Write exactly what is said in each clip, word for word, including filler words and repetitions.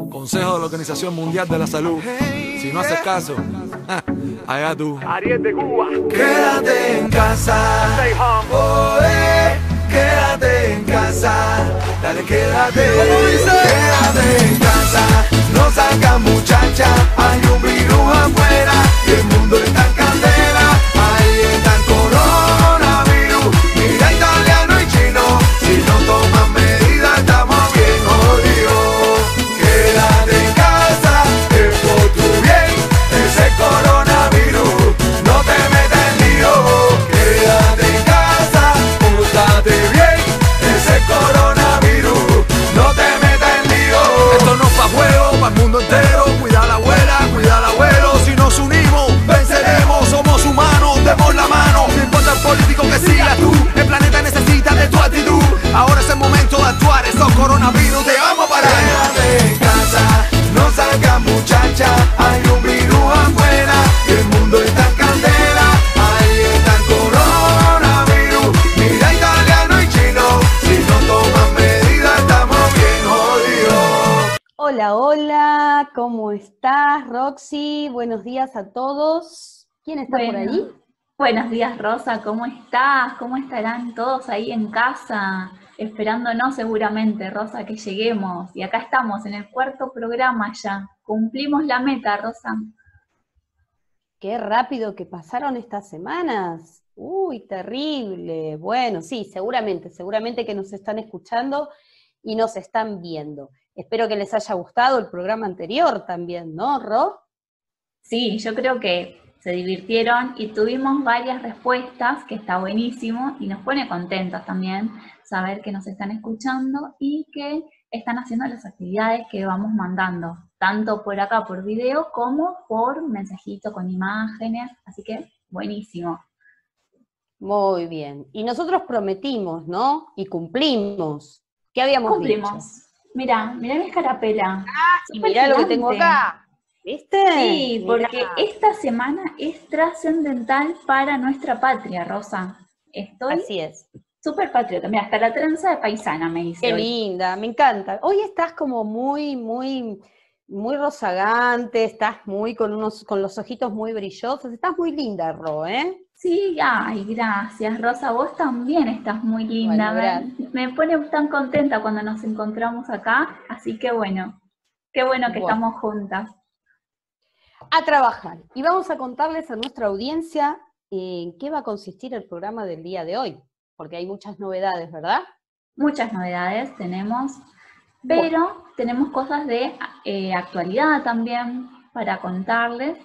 Consejo de la Organización Mundial de la Salud. Si no haces caso, allá tú. Ariel de Cuba. Quédate en casa. Stay home. Oh, eh, quédate en casa. Dale, quédate. ¿Cómo dice? Quédate en casa. No salgas, muchacha. Hay un virus afuera y el mundo está en candela. Ahí está el coronavirus. Mira, italiano y chino. Si no toman medidas, estamos bien jodidos. Quédate en casa, es por tu bien. Ese coronavirus no te meta en lío. Quédate en casa, pórtate bien. Ese coronavirus no te meta en lío. Esto no es pa' juego, pa' el mundo entero. Cuida a la abuela, cuida al abuelo. Si nos unimos, venceremos. Somos humanos, demos la mano. No importa el político que sigas tú. El planeta necesita de tu actitud. Ahora es el momento de actuar. Estos coronavirus te vamos a parar. Quédate en casa, no salgas, muchacha. Hay un virus afuera y el mundo está en candela. Ahí está el coronavirus. Mira, italiano y chino. Si no toman medidas, estamos bien jodidos. Hola, hola, ¿cómo estás, Roxy? Buenos días a todos. ¿Quién está por Bueno, ahí? Buenos días, Rosa, ¿cómo estás? ¿Cómo estarán todos ahí en casa? Esperándonos seguramente, Rosa, que lleguemos. Y acá estamos en el cuarto programa ya. Cumplimos la meta, Rosa. Qué rápido que pasaron estas semanas. Uy, terrible. Bueno, sí, seguramente, seguramente que nos están escuchando y nos están viendo. Espero que les haya gustado el programa anterior también, ¿no, Ro? Sí, yo creo que se divirtieron y tuvimos varias respuestas, que está buenísimo y nos pone contentos también saber que nos están escuchando y que están haciendo las actividades que vamos mandando, tanto por acá por video como por mensajito con imágenes, así que buenísimo. Muy bien. Y nosotros prometimos, ¿no? Y cumplimos. ¿Qué habíamos Cumplimos. dicho? Mirá, mirá mi escarapela. Y Súper mirá lo que tengo gigante. acá. ¿Viste? Sí, Mirá. porque esta semana es trascendental para nuestra patria, Rosa. Estoy Así es. súper patriota. Mira, hasta la trenza de paisana me hice Qué hoy. linda, me encanta. Hoy estás como muy, muy, muy rozagante, estás muy con unos, con los ojitos muy brillosos, estás muy linda, Ro, ¿eh? Sí, ay, gracias, Rosa. Vos también estás muy linda. Bueno, me, me pone tan contenta cuando nos encontramos acá. Así que bueno, qué bueno que Bueno. estamos juntas. A trabajar. Y vamos a contarles a nuestra audiencia en qué va a consistir el programa del día de hoy, porque hay muchas novedades, ¿verdad? Muchas novedades tenemos, pero Bueno. tenemos cosas de eh, actualidad también para contarles.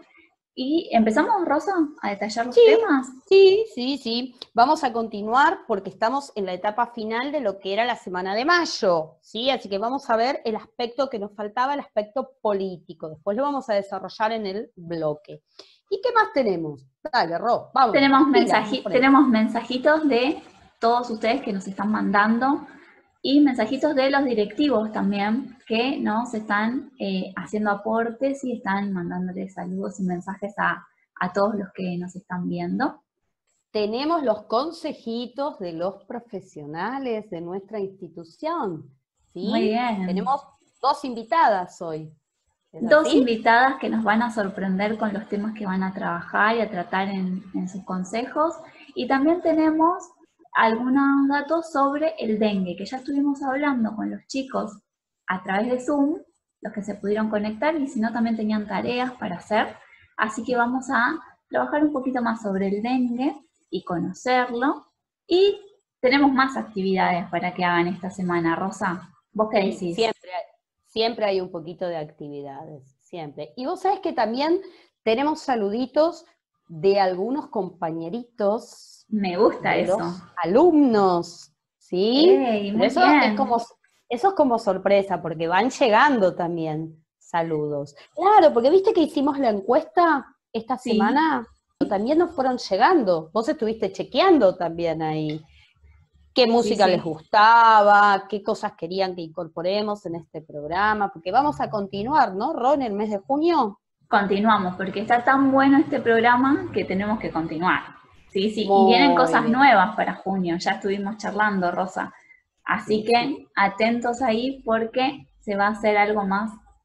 Y empezamos, Rosa, a detallar los Sí. temas. Sí, sí, sí. Vamos a continuar porque estamos en la etapa final de lo que era la semana de mayo, ¿sí? Así que vamos a ver el aspecto que nos faltaba, el aspecto político. Después lo vamos a desarrollar en el bloque. ¿Y qué más tenemos? Dale, Ro, vamos. Tenemos, Pila, mensaji- vamos por ahí. tenemos mensajitos de todos ustedes que nos están mandando y mensajitos de los directivos también que nos están eh, haciendo aportes y están mandándoles saludos y mensajes a, a todos los que nos están viendo. Tenemos los consejitos de los profesionales de nuestra institución, ¿sí? Muy bien. Tenemos dos invitadas hoy. ¿Es Dos así? invitadas que nos van a sorprender con los temas que van a trabajar y a tratar en, en sus consejos. Y también tenemos algunos datos sobre el dengue, que ya estuvimos hablando con los chicos a través de Zoom, los que se pudieron conectar, y si no también tenían tareas para hacer. Así que vamos a trabajar un poquito más sobre el dengue y conocerlo. Y tenemos más actividades para que hagan esta semana. Rosa, ¿vos qué decís? Siempre, siempre hay un poquito de actividades, siempre. Y vos sabés que también tenemos saluditos de algunos compañeritos. Me gusta de eso. los alumnos, ¿sí? Ey, Pero muy eso bien. es como, eso es como sorpresa, porque van llegando también saludos. Claro, porque viste que hicimos la encuesta esta Sí. semana, también nos fueron llegando. Vos estuviste chequeando también ahí. Qué música sí. les gustaba, qué cosas querían que incorporemos en este programa, porque vamos a continuar, ¿no, Ron, el mes de junio? Continuamos, porque está tan bueno este programa que tenemos que continuar. Sí, sí, Muy y vienen cosas bien. nuevas para junio, ya estuvimos charlando, Rosa. Así que atentos ahí porque se va a hacer algo más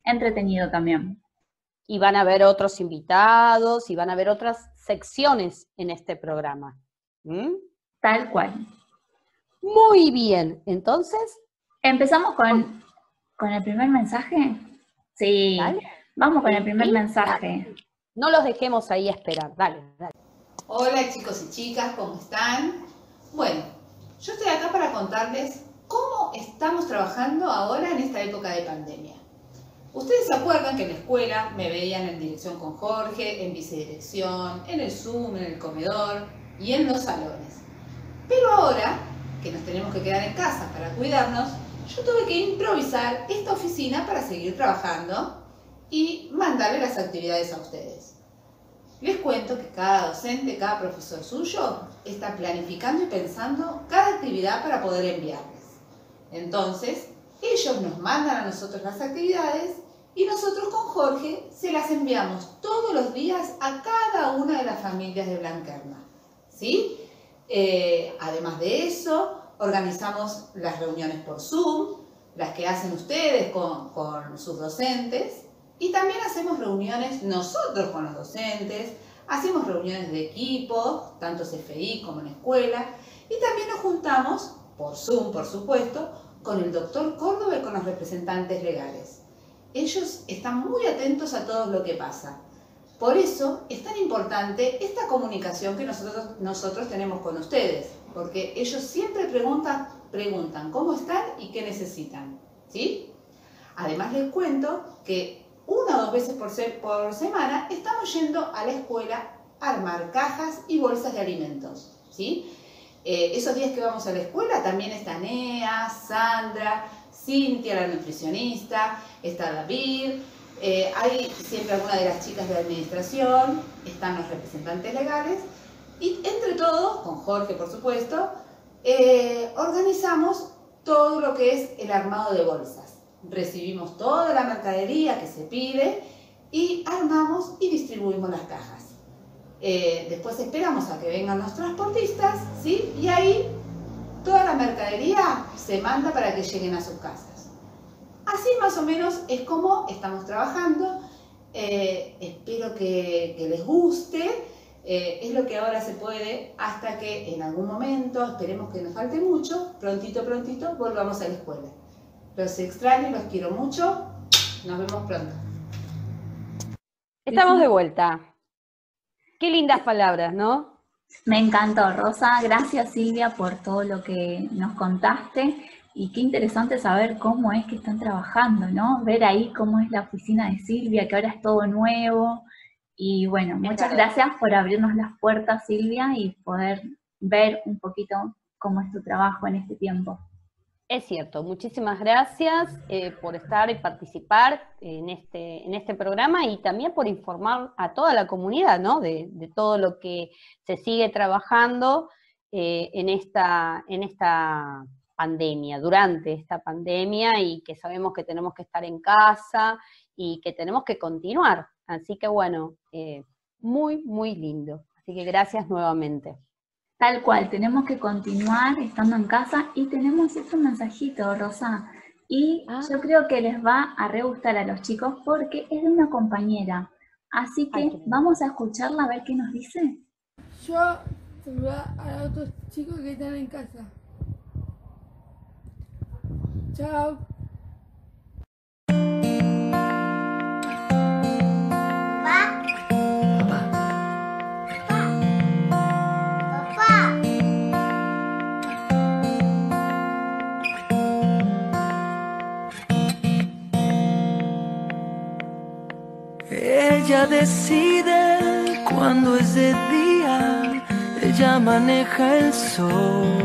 entretenido también. Y van a haber otros invitados, y van a haber otras secciones en este programa. ¿Mm? Tal cual. Muy bien, entonces... ¿Empezamos con, con el primer mensaje? Sí, Dale. Vamos con el primer Sí, mensaje. dale. No los dejemos ahí a esperar, dale, dale. Hola chicos y chicas, ¿cómo están? Bueno, yo estoy acá para contarles cómo estamos trabajando ahora en esta época de pandemia. Ustedes se acuerdan que en la escuela me veían en dirección con Jorge, en vicedirección, en el Zoom, en el comedor y en los salones. Pero ahora, que nos tenemos que quedar en casa para cuidarnos, yo tuve que improvisar esta oficina para seguir trabajando y mandarle las actividades a ustedes. Les cuento que cada docente, cada profesor suyo está planificando y pensando cada actividad para poder enviarles. Entonces, ellos nos mandan a nosotros las actividades y nosotros con Jorge se las enviamos todos los días a cada una de las familias de Blanquerna. ¿Sí? Eh, además de eso, organizamos las reuniones por Zoom, las que hacen ustedes con, con sus docentes, y también hacemos reuniones nosotros con los docentes, hacemos reuniones de equipo, tanto C F I como en escuela, y también nos juntamos, por Zoom por supuesto, con el doctor Córdoba y con los representantes legales. Ellos están muy atentos a todo lo que pasa. Por eso es tan importante esta comunicación que nosotros, nosotros tenemos con ustedes, porque ellos siempre preguntan, preguntan cómo están y qué necesitan, ¿sí? Además les cuento que una o dos veces por, se, por semana estamos yendo a la escuela a armar cajas y bolsas de alimentos, ¿sí? Eh, esos días que vamos a la escuela también está Nea, Sandra, Cintia, la nutricionista, está David, eh, hay siempre alguna de las chicas de administración, están los representantes legales, y entre todos, con Jorge por supuesto, eh, organizamos todo lo que es el armado de bolsas. Recibimos toda la mercadería que se pide y armamos y distribuimos las cajas. Eh, después esperamos a que vengan los transportistas, ¿sí? Y ahí toda la mercadería se manda para que lleguen a sus casas. Así más o menos es como estamos trabajando. Eh, espero que, que les guste. Eh, es lo que ahora se puede hasta que en algún momento, esperemos que nos falte mucho, prontito, prontito, volvamos a la escuela. Los extraño, los quiero mucho. Nos vemos pronto. Estamos de vuelta. Qué lindas palabras, ¿no? Me encantó, Rosa. Gracias, Silvia, por todo lo que nos contaste. Y qué interesante saber cómo es que están trabajando, ¿no? Ver ahí cómo es la oficina de Silvia, que ahora es todo nuevo. Y bueno, muchas gracias por abrirnos las puertas, Silvia, y poder ver un poquito cómo es tu trabajo en este tiempo. Es cierto, muchísimas gracias eh, por estar y participar en este, en este programa y también por informar a toda la comunidad, ¿no? de, de todo lo que se sigue trabajando eh, en, esta, en esta pandemia, durante esta pandemia, y que sabemos que tenemos que estar en casa y que tenemos que continuar. Así que bueno, eh, muy, muy lindo. Así que gracias nuevamente. Tal cual, tenemos que continuar estando en casa y tenemos este mensajito, Rosa. Y ah. yo creo que les va a re gustar a los chicos porque es de una compañera. Así que Ay, vamos a escucharla a ver qué nos dice. Yo saludar a otros chicos que están en casa. Chao. Ella decide cuando es de día, ella maneja el sol,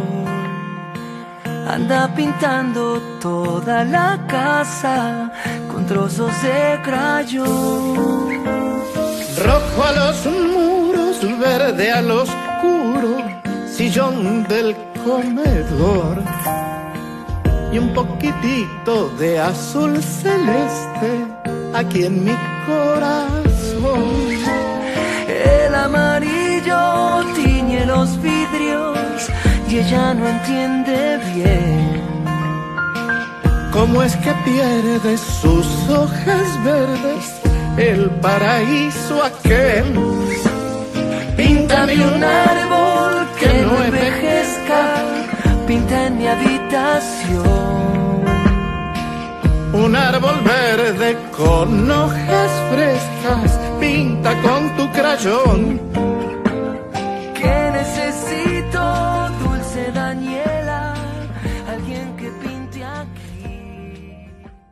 anda pintando toda la casa con trozos de crayón. Rojo a los muros, verde al oscuro, sillón del comedor y un poquitito de azul celeste aquí en mi corazón. El amarillo tiñe los vidrios y ella no entiende bien cómo ¿Cómo es que pierde sus hojas verdes el paraíso aquel? Píntame un árbol que no envejezca, pinta en mi habitación. Un árbol verde con hojas frescas, pinta con tu crayón. Que necesito, dulce Daniela, alguien que pinte aquí.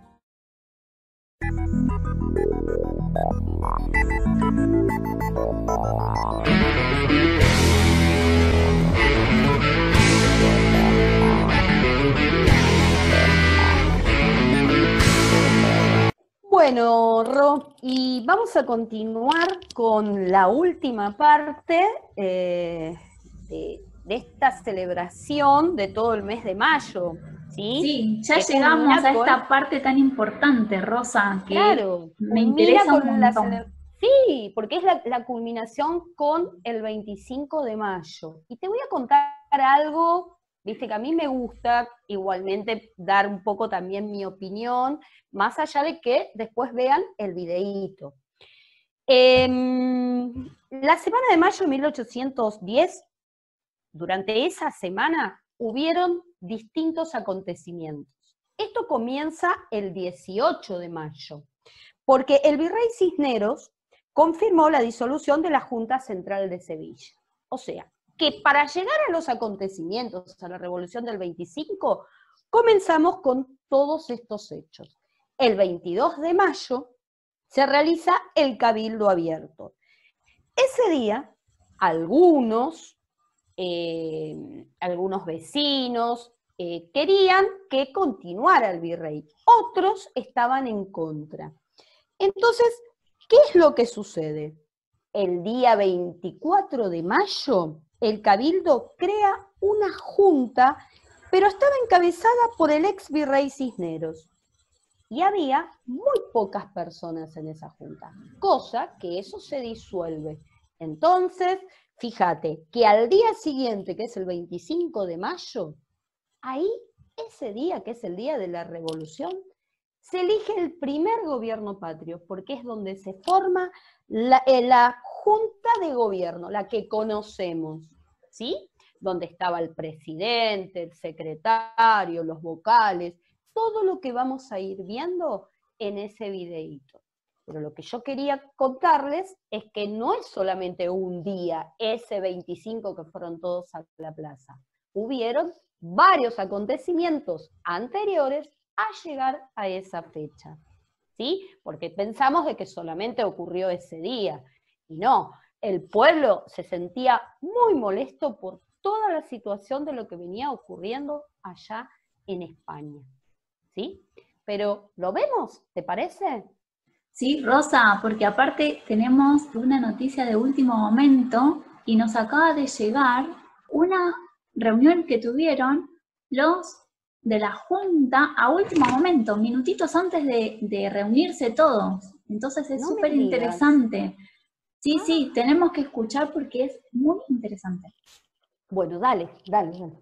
Bueno, Ro, y vamos a continuar con la última parte eh, de, de esta celebración de todo el mes de mayo, ¿sí? Sí, ya que llegamos a con... esta parte tan importante, Rosa, que claro, me interesa un con la montón. cele... Sí, porque es la, la culminación con el veinticinco de mayo. Y te voy a contar algo, viste, que a mí me gusta igualmente dar un poco también mi opinión, más allá de que después vean el videíto. Eh, la semana de mayo de mil ochocientos diez, durante esa semana, hubieron distintos acontecimientos. Esto comienza el dieciocho de mayo, porque el virrey Cisneros confirmó la disolución de la Junta Central de Sevilla. O sea, que para llegar a los acontecimientos, a la Revolución del veinticinco, comenzamos con todos estos hechos. El veintidós de mayo se realiza el Cabildo Abierto. Ese día, algunos, eh, algunos vecinos eh, querían que continuara el virrey, otros estaban en contra. Entonces, ¿qué es lo que sucede? El día veinticuatro de mayo, el Cabildo crea una junta, pero estaba encabezada por el ex virrey Cisneros. Y había muy pocas personas en esa junta, cosa que eso se disuelve. Entonces, fíjate que al día siguiente, que es el veinticinco de mayo, ahí, ese día, que es el día de la Revolución, se elige el primer gobierno patrio, porque es donde se forma la, eh, la Junta de Gobierno, la que conocemos, ¿sí? Donde estaba el presidente, el secretario, los vocales, todo lo que vamos a ir viendo en ese videíto. Pero lo que yo quería contarles es que no es solamente un día, ese veinticinco que fueron todos a la plaza. Hubieron varios acontecimientos anteriores a llegar a esa fecha, ¿sí? Porque pensamos de que solamente ocurrió ese día, y no, el pueblo se sentía muy molesto por toda la situación de lo que venía ocurriendo allá en España, ¿sí? Pero, ¿lo vemos? ¿Te parece? Sí, Rosa, porque aparte tenemos una noticia de último momento y nos acaba de llegar una reunión que tuvieron los de la Junta a último momento, minutitos antes de, de reunirse todos. Entonces es súper No interesante. Sí, ah. sí, tenemos que escuchar porque es muy interesante. Bueno, dale, dale, dale.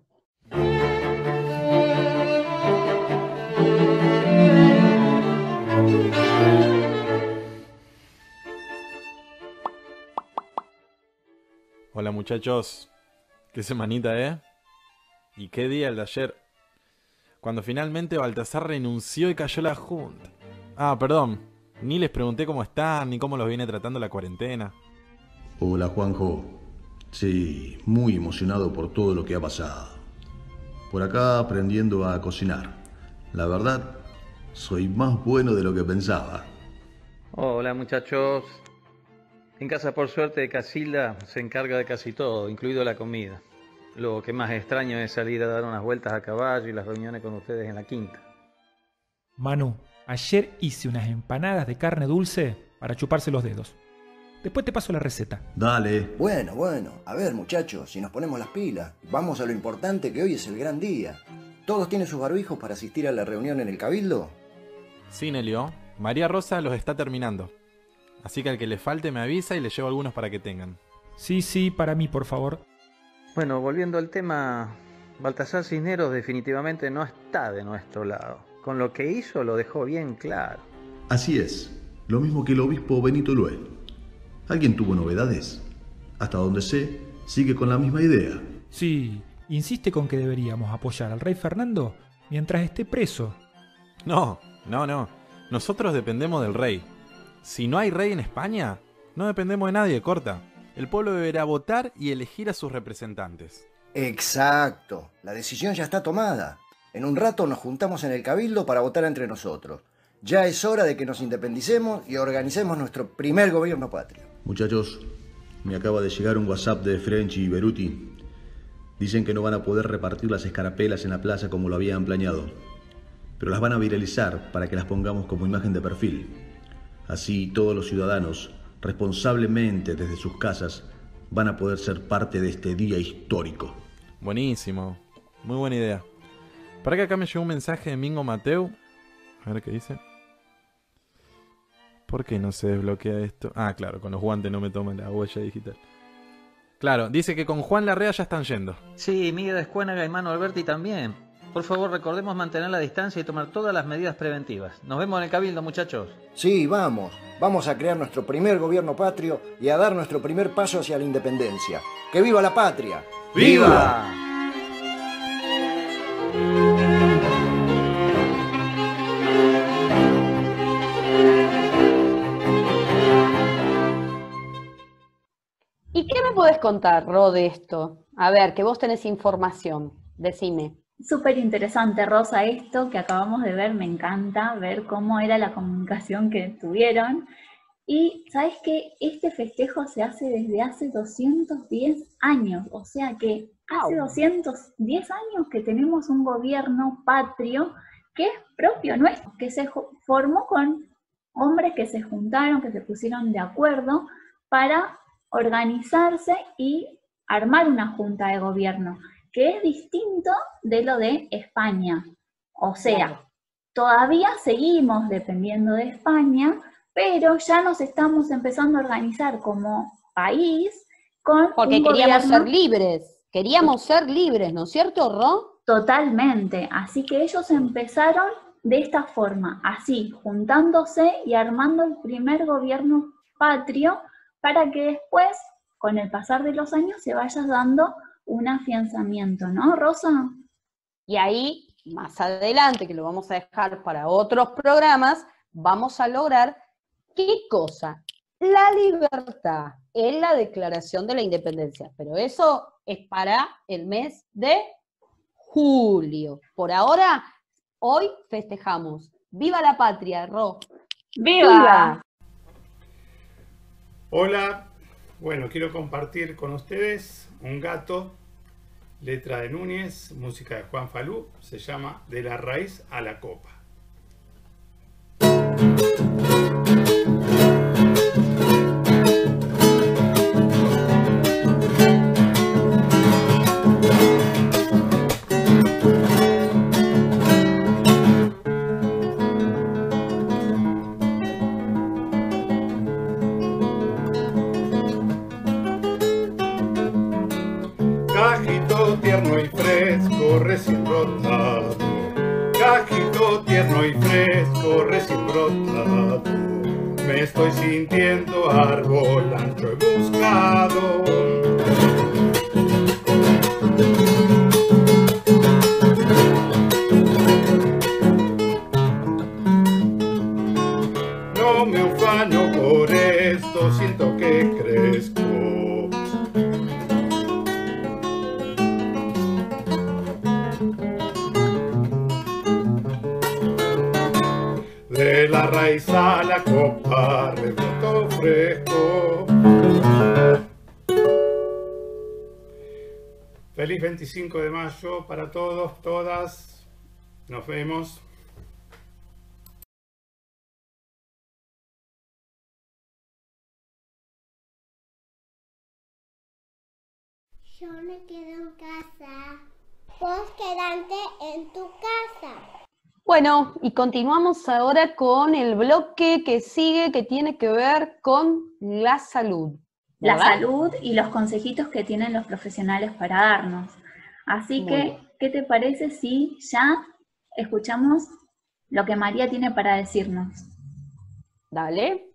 Hola muchachos, qué semanita, ¿eh? ¿Y qué día el de ayer? Cuando finalmente Baltasar renunció y cayó la Junta. Ah, perdón, ni les pregunté cómo están, ni cómo los viene tratando la cuarentena. Hola Juanjo, sí, muy emocionado por todo lo que ha pasado. Por acá aprendiendo a cocinar. La verdad, soy más bueno de lo que pensaba. Hola muchachos. En casa, por suerte, Casilda se encarga de casi todo, incluido la comida. Lo que más extraño es salir a dar unas vueltas a caballo y las reuniones con ustedes en la quinta. Manu, ayer hice unas empanadas de carne dulce para chuparse los dedos. Después te paso la receta. Dale. Bueno, bueno. A ver, muchachos, si nos ponemos las pilas. Vamos a lo importante, que hoy es el gran día. ¿Todos tienen sus barbijos para asistir a la reunión en el Cabildo? Sí, Nelio. María Rosa los está terminando. Así que al que le falte me avisa y le llevo algunos para que tengan. Sí, sí, para mí, por favor. Bueno, volviendo al tema, Baltasar Cisneros definitivamente no está de nuestro lado. con lo que hizo lo dejó bien claro. Así es, lo mismo que el obispo Benito Lué. ¿Alguien tuvo novedades? Hasta donde sé, sigue con la misma idea. Sí, insiste con que deberíamos apoyar al rey Fernando mientras esté preso. No, no, no. Nosotros dependemos del rey. Si no hay rey en España, no dependemos de nadie, corta. El pueblo deberá votar y elegir a sus representantes. Exacto. La decisión ya está tomada. En un rato nos juntamos en el cabildo para votar entre nosotros. Ya es hora de que nos independicemos y organicemos nuestro primer gobierno patrio. Muchachos, me acaba de llegar un WhatsApp de French y Beruti. Dicen que no van a poder repartir las escarapelas en la plaza como lo habían planeado, pero las van a viralizar para que las pongamos como imagen de perfil. Así todos los ciudadanos, responsablemente desde sus casas, van a poder ser parte de este día histórico. Buenísimo, muy buena idea. Para que acá me llegó un mensaje de Mingo Mateu. A ver qué dice. ¿Por qué no se desbloquea esto? Ah, claro, con los guantes no me toman la huella digital. Claro, dice que con Juan Larrea ya están yendo. Sí, Miguel Escuénaga y Manu Alberti también. Por favor, recordemos mantener la distancia y tomar todas las medidas preventivas. Nos vemos en el cabildo, muchachos. Sí, vamos. Vamos a crear nuestro primer gobierno patrio y a dar nuestro primer paso hacia la independencia. ¡Que viva la patria! ¡Viva! ¿Y qué me podés contar, Ro, de esto? A ver, que vos tenés información. Decime. Súper interesante, Rosa, esto que acabamos de ver. Me encanta ver cómo era la comunicación que tuvieron. Y, ¿sabes qué? Este festejo se hace desde hace doscientos diez años. O sea que hace doscientos diez años que tenemos un gobierno patrio que es propio nuestro, que se formó con hombres que se juntaron, que se pusieron de acuerdo para organizarse y armar una junta de gobierno, que es distinto de lo de España. O sea, todavía seguimos dependiendo de España, pero ya nos estamos empezando a organizar como país con Porque un queríamos gobierno... ser libres, queríamos ser libres, ¿no es cierto, Ro? Totalmente, así que ellos empezaron de esta forma, así, juntándose y armando el primer gobierno patrio, para que después, con el pasar de los años, se vaya dando un afianzamiento, ¿no, Rosa? Y ahí, más adelante, que lo vamos a dejar para otros programas, vamos a lograr, ¿qué cosa? La libertad en la Declaración de la Independencia, pero eso es para el mes de julio. Por ahora, hoy festejamos. ¡Viva la patria, Ro! ¡Viva! ¡Viva! Hola, bueno, quiero compartir con ustedes Un gato, letra de Núñez, música de Juan Falú, se llama De la raíz a la copa. Cajito tierno y fresco, recién brotado. Cajito tierno y fresco, recién brotado. Me estoy sintiendo árbol ancho y buscado. No me ufano por esto, siento que crezco. De la raíz a la copa, rebroto fresco. Feliz veinticinco de mayo para todos, todas. Nos vemos. Yo me quedo en casa. Vos quedate en tu casa. Bueno, y continuamos ahora con el bloque que sigue, que tiene que ver con la salud. La ¿verdad? salud y los consejitos que tienen los profesionales para darnos. Así Muy que, bien. ¿qué te parece si ya escuchamos lo que María tiene para decirnos. Dale.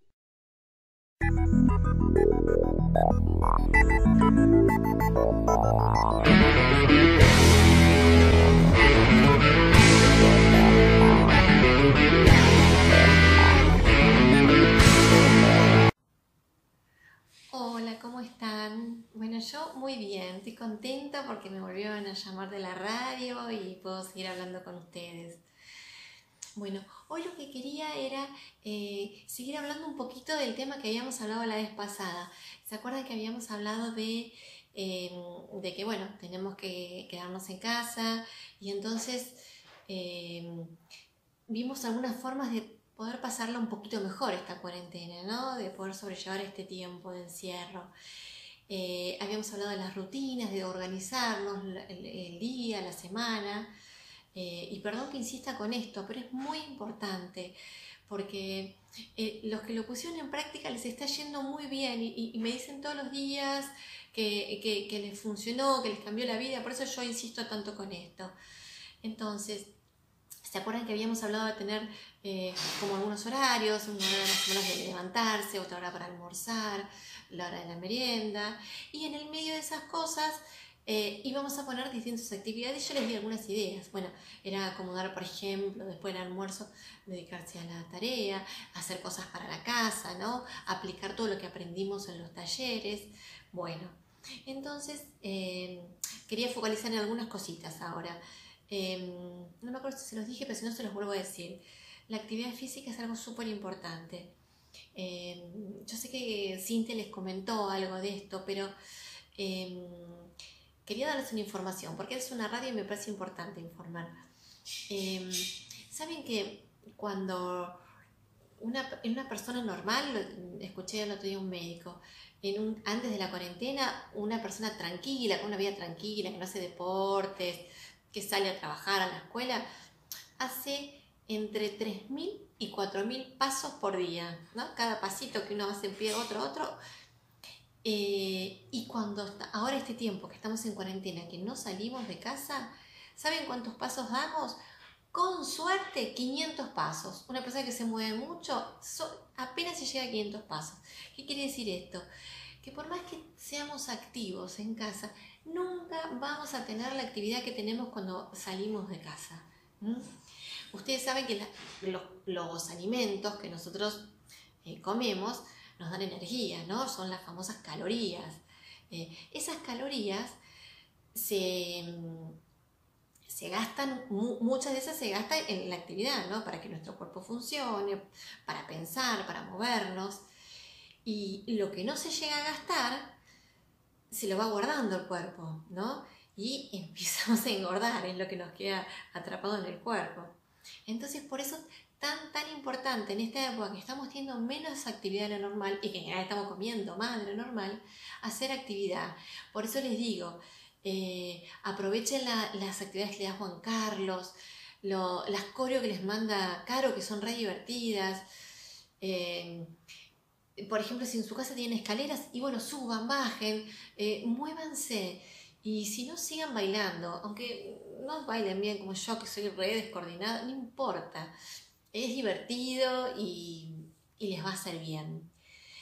Hola, ¿cómo están? Bueno, yo muy bien, estoy contenta porque me volvieron a llamar de la radio y puedo seguir hablando con ustedes. Bueno, hoy lo que quería era eh, seguir hablando un poquito del tema que habíamos hablado la vez pasada. ¿Se acuerdan que habíamos hablado de, eh, de que, bueno, tenemos que quedarnos en casa y entonces eh, vimos algunas formas de poder pasarla un poquito mejor esta cuarentena, ¿no? De poder sobrellevar este tiempo de encierro. Eh, habíamos hablado de las rutinas, de organizarnos el, el día, la semana. Eh, y perdón que insista con esto, pero es muy importante porque eh, los que lo pusieron en práctica les está yendo muy bien y, y me dicen todos los días que, que, que les funcionó, que les cambió la vida, por eso yo insisto tanto con esto. Entonces, ¿se acuerdan que habíamos hablado de tener eh, como algunos horarios, una hora más o menos de levantarse, otra hora para almorzar, la hora de la merienda? Y en el medio de esas cosas eh, íbamos a poner distintas actividades. Yo les di algunas ideas. Bueno, era acomodar, por ejemplo, después del almuerzo, dedicarse a la tarea, hacer cosas para la casa, ¿no? Aplicar todo lo que aprendimos en los talleres. Bueno, entonces eh, quería focalizar en algunas cositas ahora. Eh, no me acuerdo si se los dije, pero si no se los vuelvo a decir. La actividad física es algo súper importante. Eh, yo sé que Cintia les comentó algo de esto, pero eh, quería darles una información, porque es una radio y me parece importante informar. Eh, Saben que cuando una, en una persona normal, escuché el otro día un médico, en un, antes de la cuarentena, una persona tranquila, con una vida tranquila, que no hace deportes, que sale a trabajar a la escuela, hace entre tres mil y cuatro mil pasos por día, ¿no? Cada pasito que uno hace en pie, otro, otro. Eh, y cuando está, ahora este tiempo que estamos en cuarentena, que no salimos de casa, ¿saben cuántos pasos damos? Con suerte, quinientos pasos. Una persona que se mueve mucho, so, apenas se llega a quinientos pasos. ¿Qué quiere decir esto? Que por más que seamos activos en casa, nunca vamos a tener la actividad que tenemos cuando salimos de casa. ¿Mm? Ustedes saben que la, los, los alimentos que nosotros eh, comemos nos dan energía, ¿no? Son las famosas calorías. Eh, esas calorías se, se gastan, mu, muchas de esas se gastan en la actividad, ¿no? Para que nuestro cuerpo funcione, para pensar, para movernos. Y lo que no se llega a gastar se lo va guardando el cuerpo, ¿no? Y empezamos a engordar, es lo que nos queda atrapado en el cuerpo. Entonces, por eso tan, tan importante en esta época que estamos teniendo menos actividad de lo normal y que en general estamos comiendo más de lo normal, hacer actividad. Por eso les digo, eh, aprovechen la, las actividades que les da Juan Carlos, lo, las coreo que les manda Caro, que son re divertidas. Eh, Por ejemplo, si en su casa tienen escaleras, y bueno, suban, bajen, eh, muévanse. Y si no, sigan bailando. Aunque no bailen bien como yo, que soy re descoordinada, no importa. Es divertido y, y les va a hacer bien.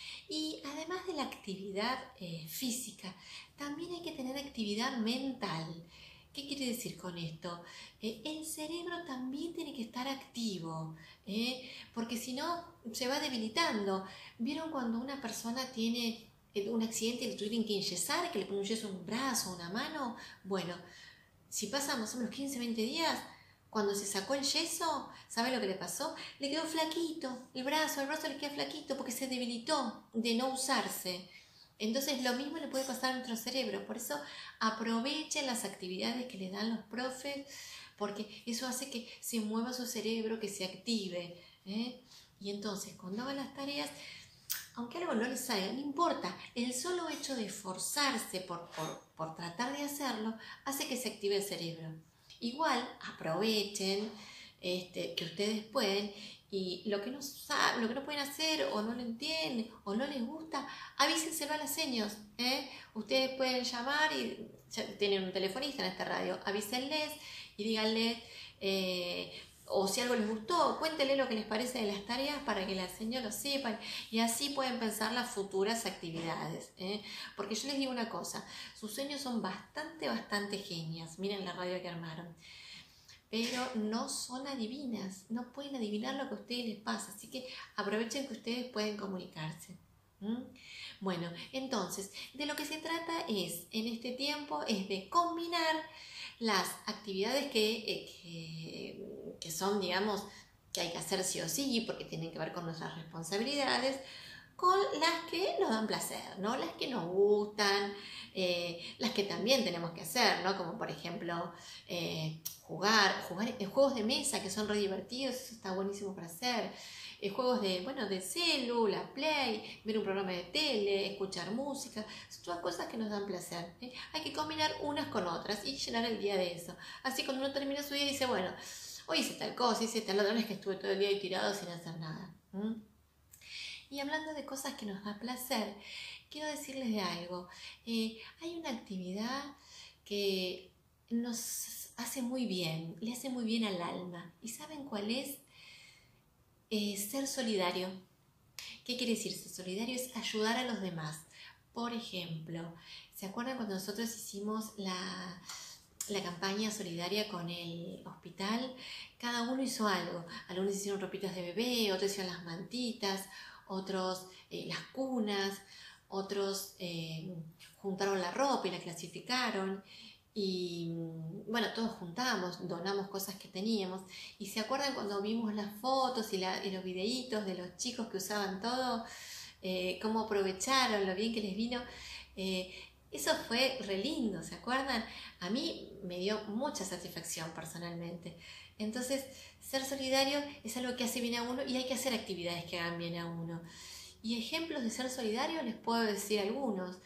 Y además de la actividad eh, física, también hay que tener actividad mental. ¿Qué quiere decir con esto? Eh, el cerebro también tiene que estar activo, ¿eh? Porque si no se va debilitando. ¿Vieron cuando una persona tiene un accidente y le tuvieron que enyesar, que le ponen un yeso en un brazo, una mano? Bueno, si pasan más o menos quince, veinte días, cuando se sacó el yeso, ¿sabe lo que le pasó? Le quedó flaquito, el brazo, el brazo le queda flaquito porque se debilitó de no usarse. Entonces lo mismo le puede pasar a nuestro cerebro, por eso aprovechen las actividades que les dan los profes, porque eso hace que se mueva su cerebro, que se active, ¿eh? Y entonces cuando hagan las tareas, aunque algo no les salga, no importa, el solo hecho de esforzarse por, por, por tratar de hacerlo, hace que se active el cerebro. Igual aprovechen este, que ustedes pueden. Y lo que no saben, lo que no pueden hacer, o no lo entienden, o no les gusta, avísenselo a las señas, ¿eh? Ustedes pueden llamar y ya tienen un telefonista en esta radio, avísenles y díganle, eh, o si algo les gustó, cuéntenle lo que les parece de las tareas para que la señora lo sepan y así pueden pensar las futuras actividades. ¿eh? Porque yo les digo una cosa, sus sueños son bastante, bastante genias, miren la radio que armaron, pero no son adivinas, no pueden adivinar lo que a ustedes les pasa, así que aprovechen que ustedes pueden comunicarse. ¿Mm? Bueno, entonces, de lo que se trata es, en este tiempo, es de combinar las actividades que, eh, que, que son, digamos, que hay que hacer sí o sí, porque tienen que ver con nuestras responsabilidades, con las que nos dan placer, ¿no? Las que nos gustan, eh, las que también tenemos que hacer, ¿no? Como por ejemplo, eh, jugar, jugar en juegos de mesa que son re divertidos, eso está buenísimo para hacer. Eh, juegos de, bueno, de celu, la play, ver un programa de tele, escuchar música, son todas cosas que nos dan placer. ¿eh? Hay que combinar unas con otras y llenar el día de eso. Así cuando uno termina su día dice, bueno, hoy hice tal cosa, hice tal otra, no es que estuve todo el día ahí tirado sin hacer nada. ¿Mm? Y hablando de cosas que nos da placer, quiero decirles de algo. Eh, hay una actividad que nos hace muy bien, le hace muy bien al alma. ¿Y saben cuál es? Eh, ser solidario. ¿Qué quiere decir ser solidario? Es ayudar a los demás. Por ejemplo, ¿se acuerdan cuando nosotros hicimos la, la campaña solidaria con el hospital? Cada uno hizo algo. Algunos hicieron ropitas de bebé, otros hicieron las mantitas, otros eh, las cunas, otros eh, juntaron la ropa y la clasificaron. Y bueno, todos juntamos, donamos cosas que teníamos. ¿Y se acuerdan cuando vimos las fotos y, la, y los videitos de los chicos que usaban todo? Eh, cómo aprovecharon, lo bien que les vino. Eh, eso fue re lindo, ¿se acuerdan? A mí me dio mucha satisfacción personalmente. Entonces, ser solidario es algo que hace bien a uno y hay que hacer actividades que hagan bien a uno. Y ejemplos de ser solidario les puedo decir algunos.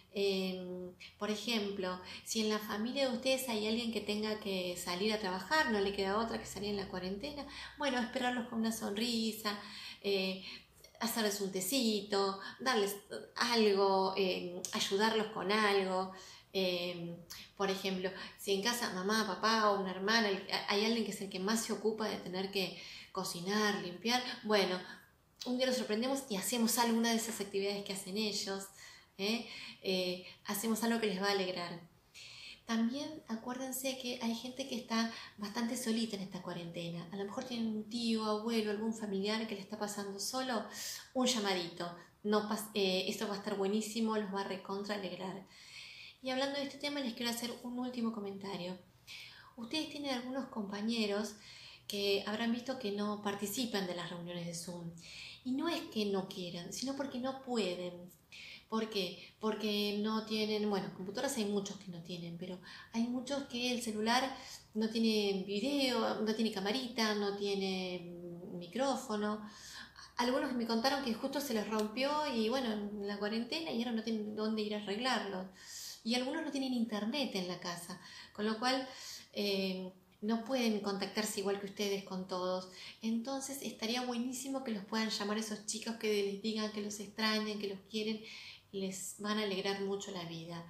Eh, por ejemplo, si en la familia de ustedes hay alguien que tenga que salir a trabajar, no le queda otra que salir en la cuarentena, bueno, esperarlos con una sonrisa, eh, hacerles un tecito, darles algo, eh, ayudarlos con algo. Eh, por ejemplo, si en casa mamá, papá o una hermana hay alguien que es el que más se ocupa de tener que cocinar, limpiar, bueno, un día los sorprendemos y hacemos alguna de esas actividades que hacen ellos. ¿Eh? Eh, hacemos algo que les va a alegrar. También acuérdense que hay gente que está bastante solita en esta cuarentena. A lo mejor tienen un tío, abuelo, algún familiar que le está pasando solo. Un llamadito. No eh, esto va a estar buenísimo, los va a recontra alegrar. Y hablando de este tema les quiero hacer un último comentario. Ustedes tienen algunos compañeros que habrán visto que no participan de las reuniones de Zoom. Y no es que no quieran, sino porque no pueden. ¿Por qué? Porque no tienen, bueno, computadoras hay muchos que no tienen, pero hay muchos que el celular no tiene video, no tiene camarita, no tiene micrófono. Algunos me contaron que justo se les rompió y bueno, en la cuarentena y ahora no tienen dónde ir a arreglarlo. Y algunos no tienen internet en la casa, con lo cual eh, no pueden contactarse igual que ustedes con todos. Entonces estaría buenísimo que los puedan llamar a esos chicos que les digan que los extrañan, que los quieren. Les van a alegrar mucho la vida.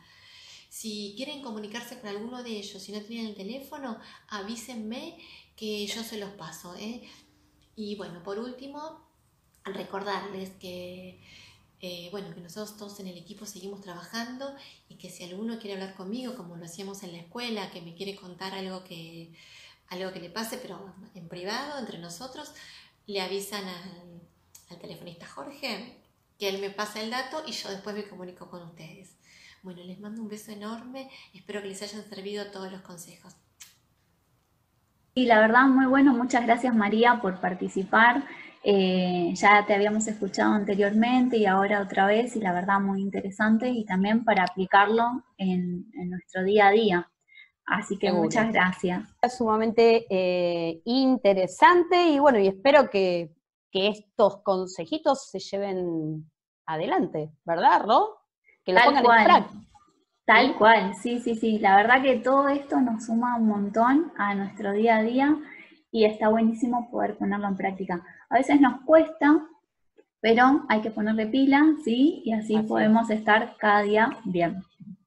Si quieren comunicarse con alguno de ellos, si no tienen el teléfono, avísenme que yo se los paso, ¿eh? Y bueno, por último, recordarles que, eh, bueno, que nosotros todos en el equipo seguimos trabajando y que si alguno quiere hablar conmigo, como lo hacíamos en la escuela, que me quiere contar algo que, algo que le pase, pero en privado, entre nosotros, le avisan al, al telefonista Jorge, que él me pasa el dato y yo después me comunico con ustedes. Bueno, les mando un beso enorme, espero que les hayan servido todos los consejos. Y la verdad, muy bueno, muchas gracias María por participar. Eh, ya te habíamos escuchado anteriormente y ahora otra vez, y la verdad muy interesante, y también para aplicarlo en, en nuestro día a día. Así que Seguro. Muchas gracias. Es sumamente eh, interesante y bueno, y espero que que estos consejitos se lleven adelante, ¿verdad, Ro? Que lo Tal pongan cual. en práctica. Tal ¿Sí? cual, sí, sí, sí. La verdad que todo esto nos suma un montón a nuestro día a día y está buenísimo poder ponerlo en práctica. A veces nos cuesta, pero hay que ponerle pila, ¿sí? Y así, así podemos es. estar cada día bien.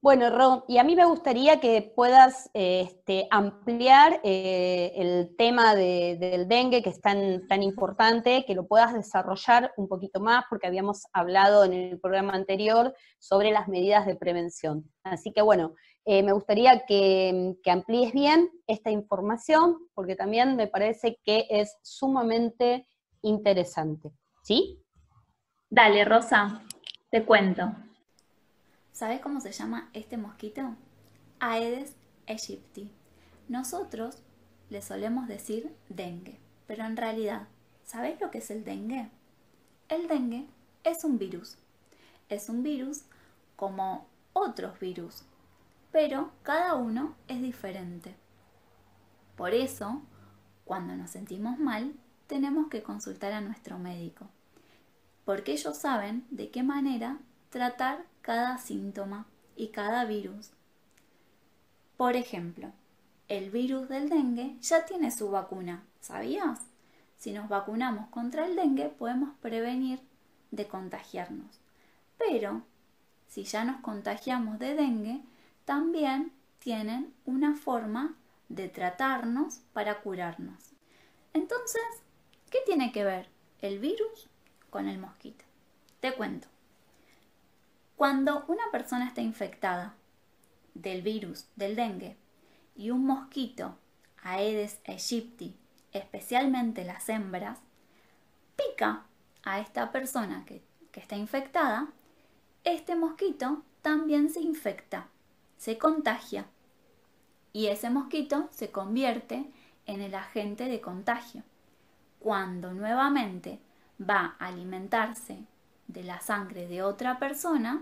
Bueno, Ro, y a mí me gustaría que puedas eh, este, ampliar eh, el tema de, del dengue, que es tan, tan importante, que lo puedas desarrollar un poquito más, porque habíamos hablado en el programa anterior sobre las medidas de prevención. Así que bueno, eh, me gustaría que, que amplíes bien esta información, porque también me parece que es sumamente interesante. ¿Sí? Dale, Rosa, te cuento. ¿Sabes cómo se llama este mosquito? Aedes aegypti. Nosotros le solemos decir dengue, pero en realidad, ¿sabes lo que es el dengue? El dengue es un virus. Es un virus como otros virus, pero cada uno es diferente. Por eso, cuando nos sentimos mal, tenemos que consultar a nuestro médico, porque ellos saben de qué manera tratar cada síntoma y cada virus. Por ejemplo, el virus del dengue ya tiene su vacuna, ¿sabías? Si nos vacunamos contra el dengue podemos prevenir de contagiarnos. Pero si ya nos contagiamos de dengue, también tienen una forma de tratarnos para curarnos. Entonces, ¿qué tiene que ver el virus con el mosquito? Te cuento. Cuando una persona está infectada del virus del dengue y un mosquito, Aedes aegypti, especialmente las hembras, pica a esta persona que, que está infectada, este mosquito también se infecta, se contagia y ese mosquito se convierte en el agente de contagio. Cuando nuevamente va a alimentarse de la sangre de otra persona,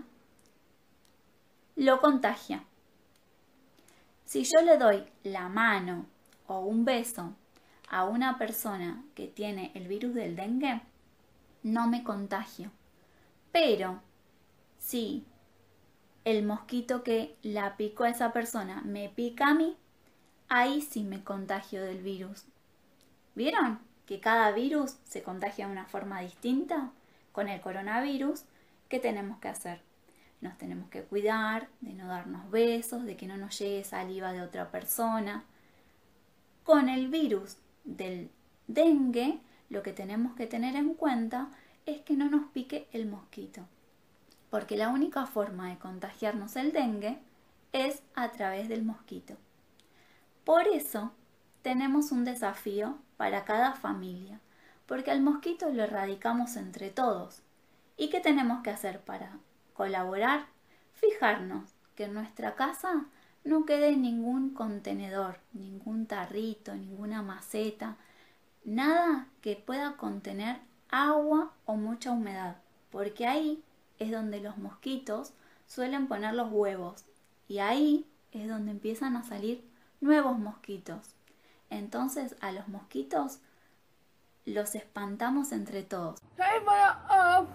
lo contagia. Si yo le doy la mano o un beso a una persona que tiene el virus del dengue, no me contagio. Pero si el mosquito que la picó a esa persona me pica a mí, ahí sí me contagio del virus. ¿Vieron que cada virus se contagia de una forma distinta? Con el coronavirus, ¿qué tenemos que hacer? Nos tenemos que cuidar de no darnos besos, de que no nos llegue saliva de otra persona. Con el virus del dengue, lo que tenemos que tener en cuenta es que no nos pique el mosquito, porque la única forma de contagiarnos el dengue es a través del mosquito. Por eso tenemos un desafío para cada familia, porque al mosquito lo erradicamos entre todos. ¿Y qué tenemos que hacer para colaborar? Fijarnos que en nuestra casa no quede ningún contenedor, ningún tarrito, ninguna maceta, nada que pueda contener agua o mucha humedad, porque ahí es donde los mosquitos suelen poner los huevos y ahí es donde empiezan a salir nuevos mosquitos. Entonces a los mosquitos los espantamos entre todos. Para, uh,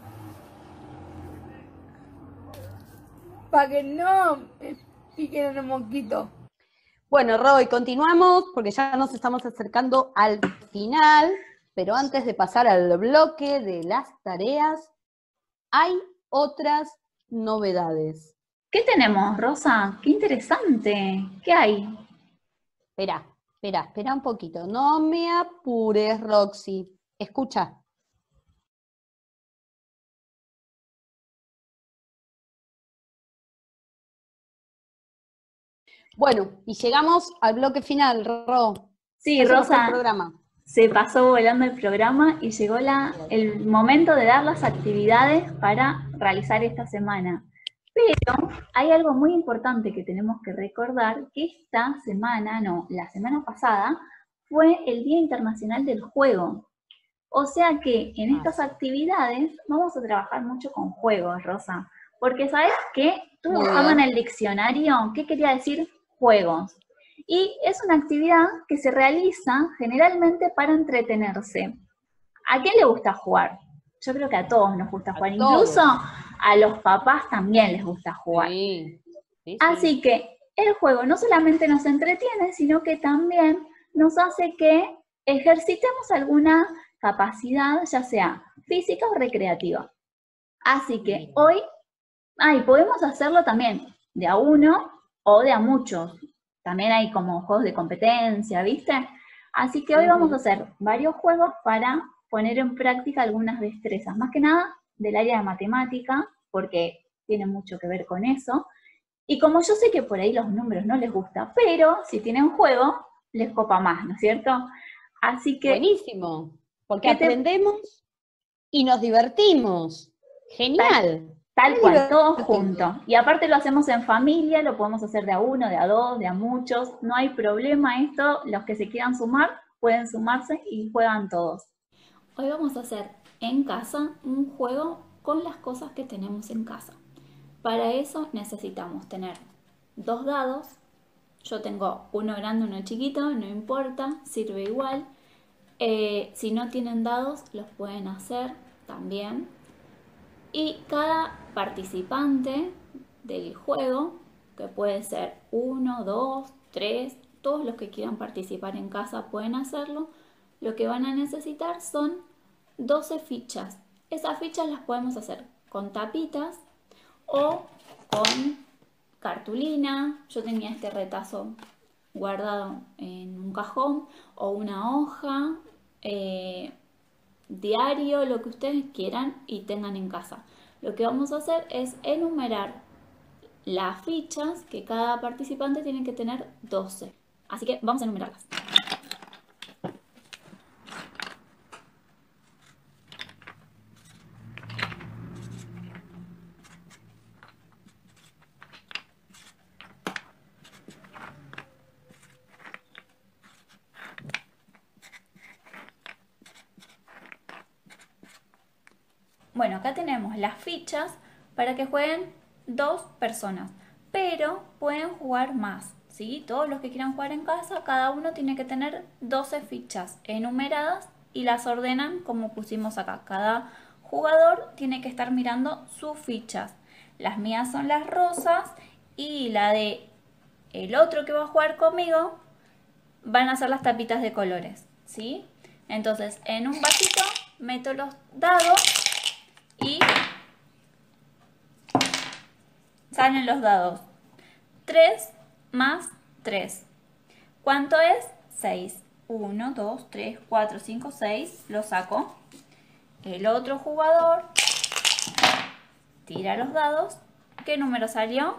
para que no me piquen el mosquito. Bueno, Roy, continuamos porque ya nos estamos acercando al final, pero antes de pasar al bloque de las tareas, hay otras novedades. ¿Qué tenemos, Rosa? ¡Qué interesante! ¿Qué hay? Espera. Espera, espera un poquito. No me apures, Roxy. Escucha. Bueno, y llegamos al bloque final, Ro. Sí, Rosa, se pasó volando el programa y llegó la, el momento de dar las actividades para realizar esta semana. Pero hay algo muy importante que tenemos que recordar, que esta semana, no, la semana pasada, fue el Día Internacional del Juego. O sea que en estas actividades vamos a trabajar mucho con juegos, Rosa. Porque ¿sabes qué? Estuve buscando en el diccionario qué quería decir juegos. Y es una actividad que se realiza generalmente para entretenerse. ¿A quién le gusta jugar? Yo creo que a todos nos gusta jugar, incluso a los papás también les gusta jugar. Sí, sí, sí. Así que el juego no solamente nos entretiene, sino que también nos hace que ejercitemos alguna capacidad, ya sea física o recreativa. Así que hoy, ay, podemos hacerlo también de a uno o de a muchos. También hay como juegos de competencia, ¿viste? Así que hoy vamos a hacer varios juegos para poner en práctica algunas destrezas, más que nada del área de matemática, porque tiene mucho que ver con eso. Y como yo sé que por ahí los números no les gusta, pero si tienen juego, les copa más, ¿no es cierto? Así que... Buenísimo, porque ¿qué te- aprendemos y nos divertimos. Genial. Tal Qué cual, todos divertido. juntos. Y aparte lo hacemos en familia, lo podemos hacer de a uno, de a dos, de a muchos. No hay problema esto. Los que se quieran sumar pueden sumarse y juegan todos. Hoy vamos a hacer en casa un juego con las cosas que tenemos en casa. Para eso necesitamos tener dos dados. Yo tengo uno grande, uno chiquito, no importa, sirve igual. Eh, si no tienen dados, los pueden hacer también. Y cada participante del juego, que puede ser uno, dos, tres, todos los que quieran participar en casa pueden hacerlo, lo que van a necesitar son doce fichas. Esas fichas las podemos hacer con tapitas o con cartulina. Yo tenía este retazo guardado en un cajón o una hoja, eh, diario, lo que ustedes quieran y tengan en casa. Lo que vamos a hacer es enumerar las fichas que cada participante tiene que tener doce. Así que vamos a enumerarlas. Bueno, acá tenemos las fichas para que jueguen dos personas, pero pueden jugar más, ¿sí? Todos los que quieran jugar en casa, cada uno tiene que tener doce fichas enumeradas y las ordenan como pusimos acá. Cada jugador tiene que estar mirando sus fichas. Las mías son las rosas y la de el otro que va a jugar conmigo van a ser las tapitas de colores, ¿sí? Entonces, en un vasito meto los dados y salen los dados. tres más tres. ¿Cuánto es? seis. uno, dos, tres, cuatro, cinco, seis. Lo saco. El otro jugador tira los dados. ¿Qué número salió?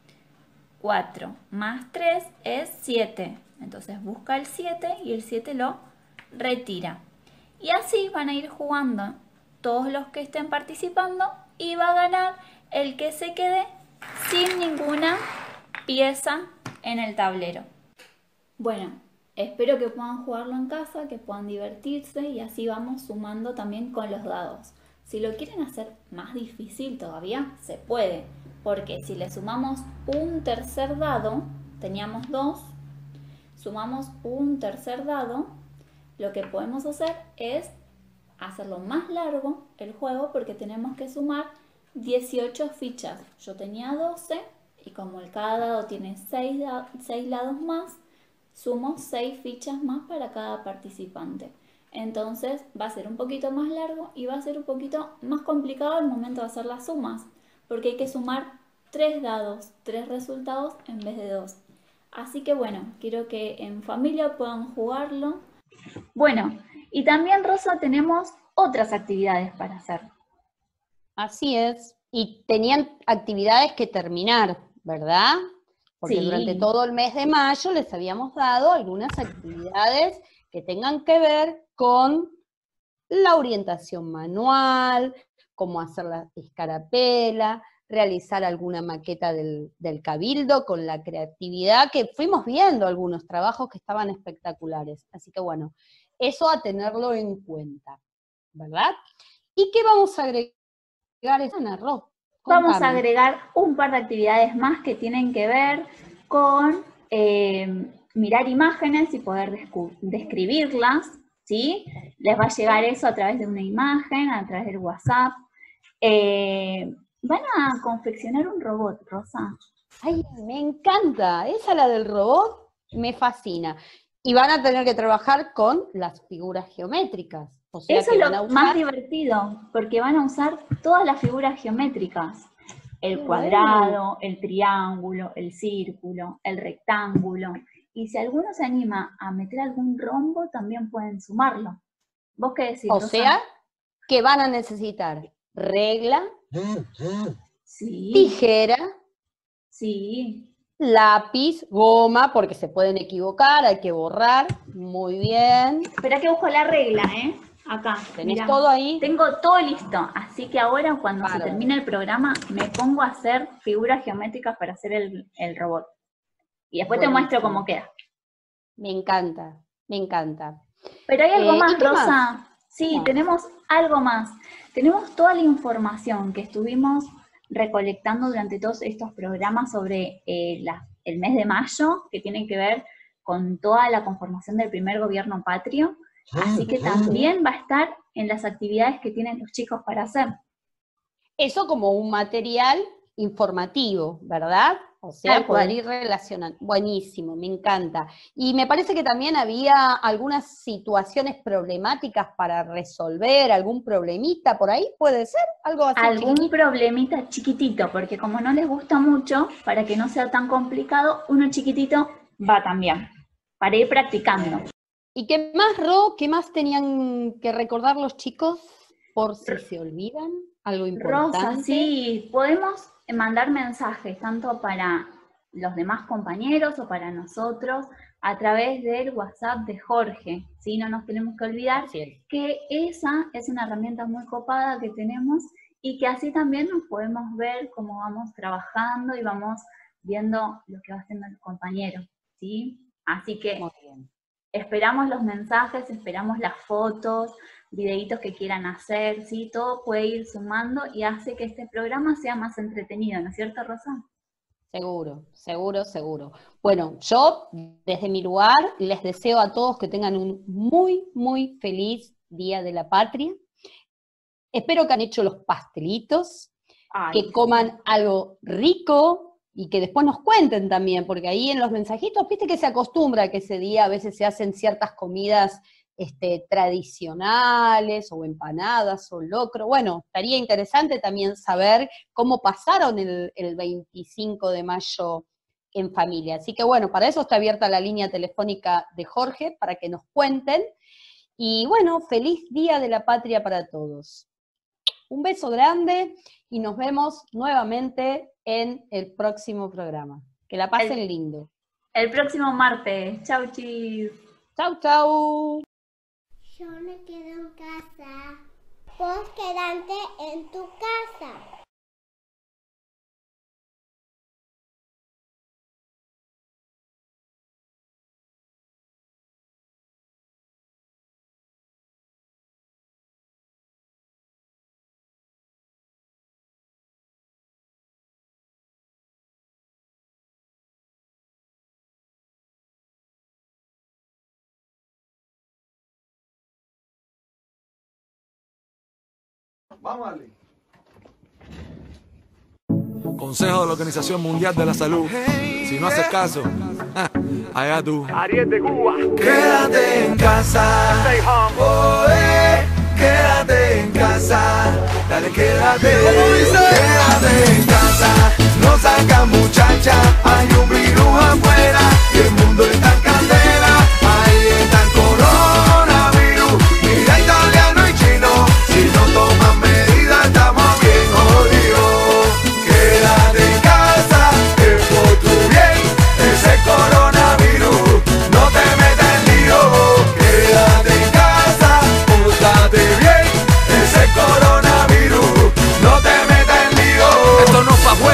cuatro más tres es siete. Entonces busca el siete y el siete lo retira. Y así van a ir jugando todos los que estén participando y va a ganar el que se quede sin ninguna pieza en el tablero. Bueno, espero que puedan jugarlo en casa, que puedan divertirse y así vamos sumando también con los dados. Si lo quieren hacer más difícil todavía, se puede, porque si le sumamos un tercer dado, teníamos dos, sumamos un tercer dado, lo que podemos hacer es hacerlo más largo el juego porque tenemos que sumar dieciocho fichas. Yo tenía doce y como el cada dado tiene seis, seis lados más, sumo seis fichas más para cada participante. Entonces va a ser un poquito más largo y va a ser un poquito más complicado al momento de hacer las sumas, porque hay que sumar tres dados, tres resultados en vez de dos. Así que bueno, quiero que en familia puedan jugarlo. Bueno, y también, Rosa, tenemos otras actividades para hacer. Así es. Y tenían actividades que terminar, ¿verdad? Porque Sí. durante todo el mes de mayo les habíamos dado algunas actividades que tengan que ver con la orientación manual, cómo hacer la escarapela, realizar alguna maqueta del, del cabildo con la creatividad, que fuimos viendo algunos trabajos que estaban espectaculares. Así que bueno, eso a tenerlo en cuenta, ¿verdad? ¿Y qué vamos a agregar, Ana Ro? Vamos a Contame. agregar un par de actividades más que tienen que ver con eh, mirar imágenes y poder descu- describirlas, ¿sí? Les va a llegar eso a través de una imagen, a través del WhatsApp. Eh, van a confeccionar un robot, Rosa. Ay, me encanta. Esa, la del robot, me fascina. Y van a tener que trabajar con las figuras geométricas. O sea Eso que es van a lo usar... más divertido, porque van a usar todas las figuras geométricas. el cuadrado, el triángulo, el círculo, el rectángulo. Y si alguno se anima a meter algún rombo, también pueden sumarlo. ¿Vos qué decís? O Rosa? sea, que van a necesitar regla, sí. tijera, sí. lápiz, goma, porque se pueden equivocar, hay que borrar. Muy bien. Espera que busco la regla, ¿eh? Acá. ¿Tenés mirá. todo ahí? Tengo todo listo. Así que ahora, cuando Bárbaro. se termine el programa, me pongo a hacer figuras geométricas para hacer el, el robot. Y después te muestro cómo queda. Me encanta, me encanta. Pero hay algo Eh, ¿y más, qué Rosa. más? Sí, No. tenemos algo más. Tenemos toda la información que estuvimos recolectando durante todos estos programas sobre eh, la, el mes de mayo, que tienen que ver con toda la conformación del primer gobierno patrio. Así que también va a estar en las actividades que tienen los chicos para hacer. Eso como un material informativo, ¿verdad? O sea, Tal cual. poder ir relacionando. Buenísimo, me encanta. Y me parece que también había algunas situaciones problemáticas para resolver, algún problemita por ahí, ¿puede ser? Algo así. Algún chiquitito. problemita chiquitito, porque como no les gusta mucho, para que no sea tan complicado, uno chiquitito va también, para ir practicando. ¿Y qué más, Ro? ¿Qué más tenían que recordar los chicos por si se olvidan? Algo importante. Rosa, sí, podemos mandar mensajes tanto para los demás compañeros o para nosotros a través del WhatsApp de Jorge, ¿sí? No nos tenemos que olvidar que esa es una herramienta muy copada que tenemos y que así también nos podemos ver cómo vamos trabajando y vamos viendo lo que va haciendo el compañero, ¿sí? Así que esperamos los mensajes, esperamos las fotos, videitos que quieran hacer, ¿sí? Todo puede ir sumando y hace que este programa sea más entretenido, ¿no es cierto, Rosa? Seguro, seguro, seguro. Bueno, yo desde mi lugar les deseo a todos que tengan un muy, muy feliz Día de la Patria. Espero que han hecho los pastelitos, Ay, que coman algo rico y que después nos cuenten también, porque ahí en los mensajitos, viste que se acostumbra que ese día a veces se hacen ciertas comidas Este, tradicionales, o empanadas, o locro. Bueno, estaría interesante también saber cómo pasaron el, el veinticinco de mayo en familia. Así que bueno, para eso está abierta la línea telefónica de Jorge, para que nos cuenten. Y bueno, feliz Día de la Patria para todos. Un beso grande y nos vemos nuevamente en el próximo programa. Que la pasen el, lindo. El próximo martes. Chau, chis. Chau, chau. Yo me quedo en casa. Vos quedate en tu casa. Vamos a darle. Consejo de la Organización Mundial de la Salud. Si no haces caso, allá tú. Ariel de Cuba. Quédate en casa. Oh, eh, quédate en casa. Dale, quédate. Quédate en casa. No saca muchacha. Hay un virus afuera. Y el mundo está en candela. Ahí está el coronavirus. Mira italiano y chino. Si no toman medidas estamos bien jodidos. Quédate en casa, es por tu bien. Ese coronavirus no te metas en lío. Quédate en casa, pórtate bien. Ese coronavirus no te metas en lío. Esto no fue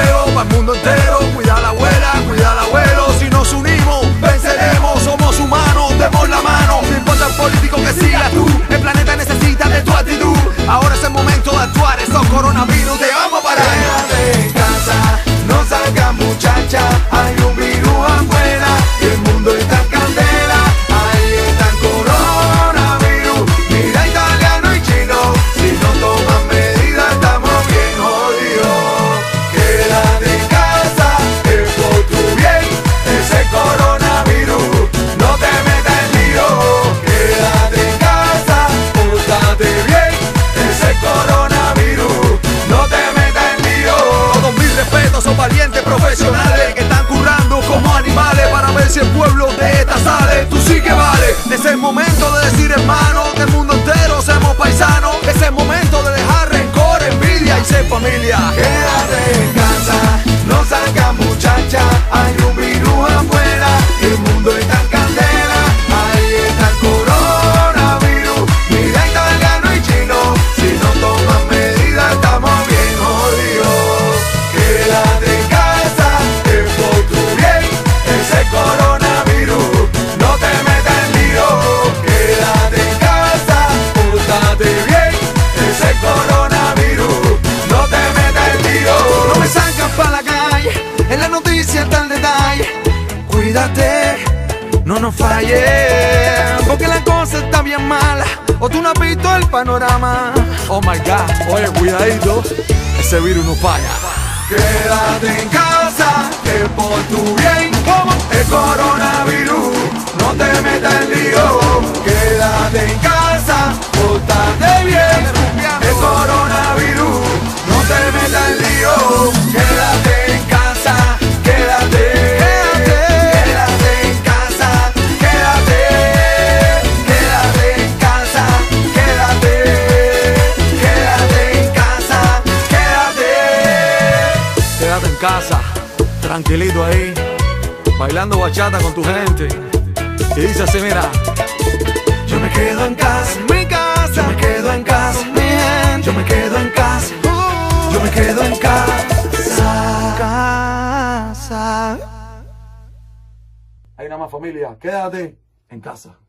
no falles, porque la cosa está bien mala, o tú no has visto el panorama. Oh my God, oye, cuidadito, ese virus no falla. Quédate en casa, que por tu bien, como el coronavirus, no te metas en lío. Quédate en casa, pórtate bien, el coronavirus, no te metas en lío. Quédate en casa, quédate, quédate, quédate en casa, quédate, quédate en casa, quédate, quédate en casa, quédate. Quédate en casa, tranquilito ahí, bailando bachata con tu gente. Y dice así, mira. Yo me quedo en casa, en mi casa. Yo me quedo en casa, mi gente. Yo me quedo en casa. Uh, yo me quedo en casa. Casa. Hay una más familia, quédate en casa.